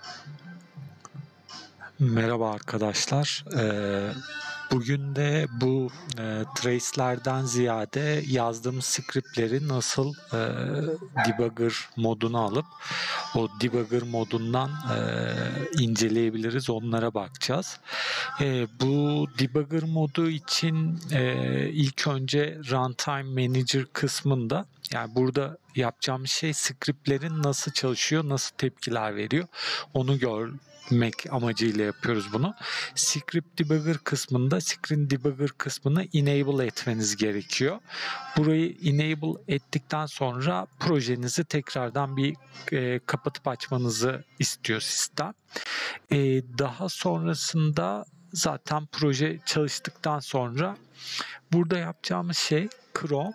Merhaba arkadaşlar. Bugün de bu trace'lerden ziyade yazdığımız script'leri nasıl debugger moduna alıp o debugger modundan inceleyebiliriz, onlara bakacağız. Bu debugger modu için ilk önce runtime manager kısmında, yani burada yapacağımız şey script'lerin nasıl çalışıyor, nasıl tepkiler veriyor onu görmek amacıyla yapıyoruz bunu. Script debugger kısmında screen debugger kısmını enable etmeniz gerekiyor. Burayı enable ettikten sonra projenizi tekrardan bir kapatıp açmanızı istiyor sistem. Daha sonrasında zaten proje çalıştıktan sonra burada yapacağımız şey Chrome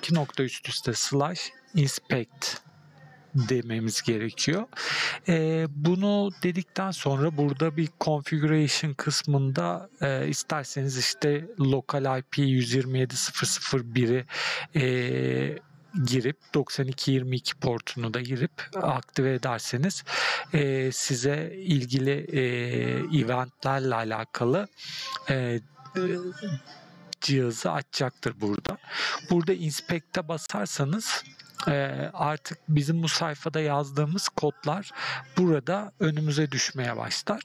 /inspect dememiz gerekiyor. Bunu dedikten sonra burada bir configuration kısmında isterseniz işte local IP 127.0.0.1'i girip 92.22 portunu da girip aktive ederseniz size ilgili eventlerle alakalı cihazı açacaktır burada. Burada inspect'e basarsanız artık bizim bu sayfada yazdığımız kodlar burada önümüze düşmeye başlar.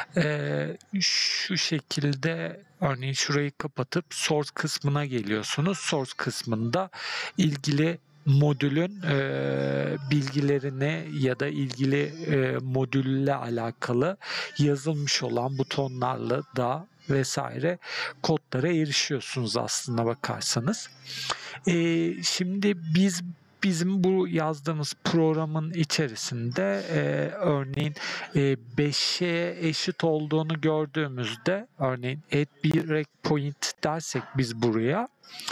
Şu şekilde, örneğin şurayı kapatıp source kısmına geliyorsunuz. Source kısmında ilgili modülün bilgilerini ya da ilgili modülle alakalı yazılmış olan butonlarla da vesaire kodlara erişiyorsunuz aslına bakarsanız. Şimdi bizim bu yazdığımız programın içerisinde örneğin 5'e eşit olduğunu gördüğümüzde, örneğin add bir breakpoint dersek biz buraya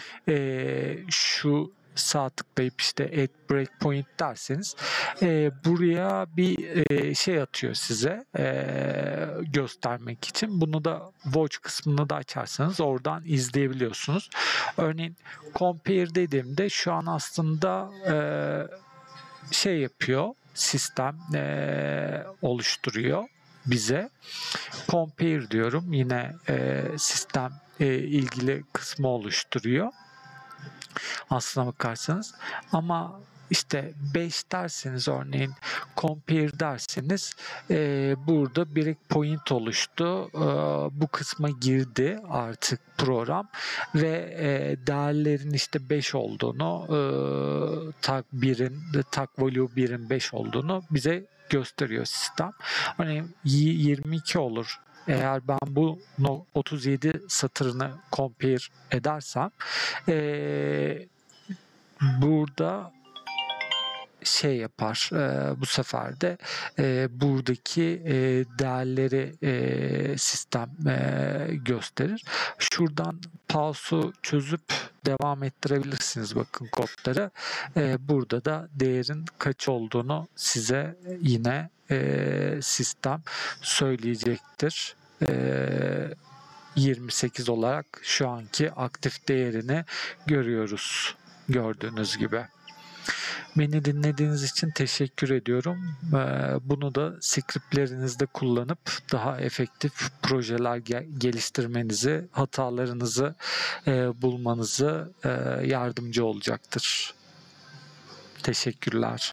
şu sağ tıklayıp işte add breakpoint derseniz buraya bir şey atıyor size göstermek için. Bunu da watch kısmını da açarsanız oradan izleyebiliyorsunuz. Örneğin compare dediğimde şu an aslında şey yapıyor, sistem oluşturuyor bize. Compare diyorum, yine sistem ilgili kısmı oluşturuyor aslına bakarsanız. Ama işte 5 derseniz, örneğin compare derseniz burada breakpoint oluştu. Bu kısma girdi artık program ve değerlerin işte 5 olduğunu, tag value 1'in 5 olduğunu bize gösteriyor sistem. Örneğin 22 olur. Eğer ben bu 37 satırını compare edersem burada şey yapar, bu sefer de buradaki değerleri sistem gösterir. Şuradan pause'u çözüp devam ettirebilirsiniz bakın kodları. Burada da değerin kaç olduğunu size yine sistem söyleyecektir. 28 olarak şu anki aktif değerini görüyoruz, gördüğünüz gibi. Beni dinlediğiniz için teşekkür ediyorum. Bunu da scriptlerinizde kullanıp daha efektif projeler geliştirmenizi, hatalarınızı bulmanızı yardımcı olacaktır. Teşekkürler.